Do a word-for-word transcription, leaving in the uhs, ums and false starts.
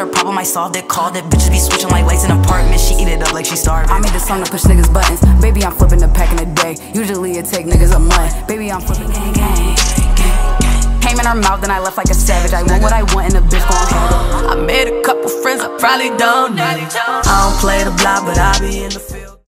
her problem, I solved it, called it. Bitches be switching like lights in apartments. She eat it up like she starved. I made this song to push niggas buttons. Baby, I'm flipping the pack in a day. Usually it take niggas a month. Baby, I'm flipping gang gang. Came in her mouth, then I left like a savage. I want what I want and a bitch gon' handle. I made a couple friends I probably don't need. I don't play the block, but I be in the field.